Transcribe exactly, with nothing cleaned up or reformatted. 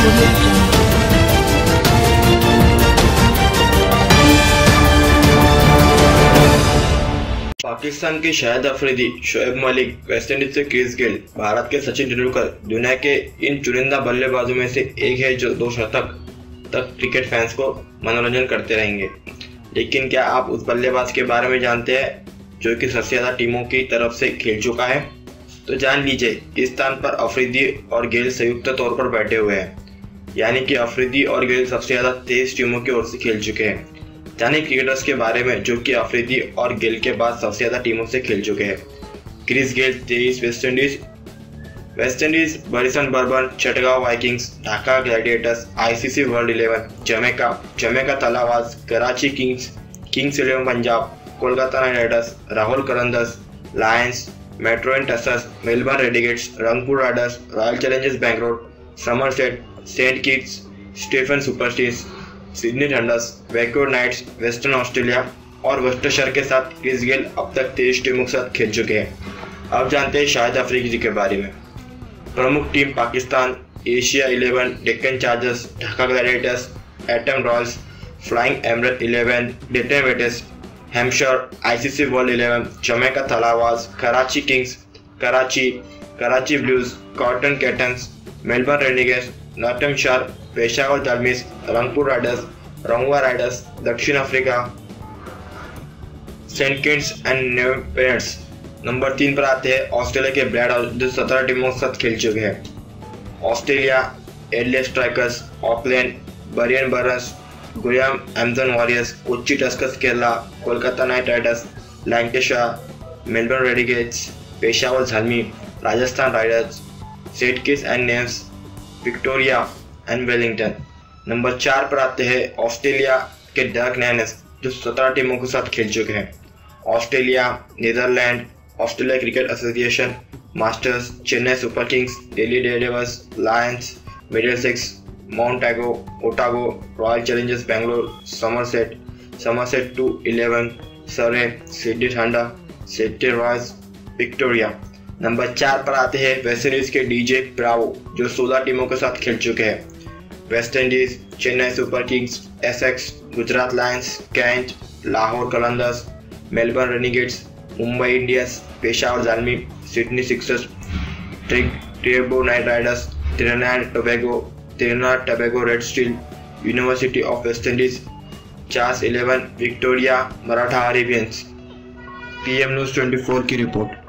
Audio Jungle। Pakistan के Shahid Afridi, Shoaib Malik, West Indies से Chris Gayle, Bharat के सचिन तेंदुलकर दुनिया के इन चुनिंदा बल्लेबाजों में से एक है जो दो शतक तक क्रिकेट फैंस को मनोरंजन करते रहेंगे। लेकिन क्या आप उस बल्लेबाज के बारे में जानते हैं जो कि सबसे ज्यादा टीमों की तरफ से खेल चुका है? तो जान लीजिए, इस स्थान पर अफरीदी और गेल संयुक्त तौर पर बैठे हुए हैं, यानी कि अफरीदी और गेल सबसे ज्यादा तेईस टीमों की ओर से खेल चुके हैं। जाने क्रिकेटर्स के बारे में जो कि अफरीदी और गेल के बाद सबसे ज्यादा टीमों से खेल चुके हैं। क्रिस गेल तेईस, वेस्टइंडीज वेस्टइंडीज बरिसन बर्बन, Chittagong Vikings, Dhaka Gladiators, ICC World Eleven, Jamaica Jamaica Tallawahs, Karachi Kings, Kings Eleven Punjab, Kolkata Knight Riders, राहुल करंदस, Lions, Metro Tuskers, Melbourne Renegades, Rangpur Riders, Royal Challengers Bangalore, Somerset, Saint Kitts, Stephen सुपरस्टीज, Sydney Thunders, Vancouver Knights, Western Australia और Worcestershire के साथ Chris Gayle अब तक तेईस टीमों के साथ खेल चुके हैं। अब जानते हैं शाहिद अफरीदी के बारे में। प्रमुख team Pakistan, Asia Eleven, Deccan Chargers, Dhaka Gladiators, एटम रॉयल्स, फ्लाइंग एमिरेट इलेवन, डेटन वेटेस, Hampshire, ICC World Eleven, Jamaica Tallawahs, Karachi Kings, Karachi, Karachi Blues, कॉटन कैटन्स, Melbourne Renegades, Nottinghamshire, Peshawar Zalmi, Rangpur Riders, रंगवा राइडर्स, दक्षिण Africa, Saint Kitts and Nevis. Number तीन पर आते हैं ऑस्ट्रेलिया के ब्लैड हाउस जो सत्रह टीमों के साथ खेल चुके हैं। Australia, Adelaide Strikers, Auckland, Barisal Burners, Guyana Amazon Warriors, Kochi Tuskers Kerala, Kolkata Knight Riders, Lancashire, Melbourne Renegades, Peshawar Zalmi, Rajasthan Riders, Saint Kitts and Nevis, Victoria and Wellington. Number चार पर आते हैं ऑस्ट्रेलिया के डार्क नाइनर्स जो सत्रह टीमों के साथ खेल चुके हैं। Australia, Netherlands, Australia Cricket Association, Masters, Chennai Super Kings, Delhi Daredevils, Lions, Middlesex, Mount एगो, Otago, Royal Challengers Bangalore, Somerset, Somerset Two Eleven, Surrey, Sydney Thunder, Sydney Royals, Victoria. Number चार पर आते हैं वेस्टइंडीज के डीजे ब्रावो जो सोलह टीमों के साथ खेल चुके हैं। West Indies, Chennai Super Kings, Essex, Gujarat Lions, Kent, Lahore Qalandars, Melbourne Renegades, Mumbai Indians, Peshawar Zalmi, Sydney Sixers, Trinidad Knight Riders, Trinidad Tobago, Trinidad Tobago Red Steel, University of West Indies, Charles Eleven, Victoria, Maratha Arabians. PM news चौबीस की रिपोर्ट।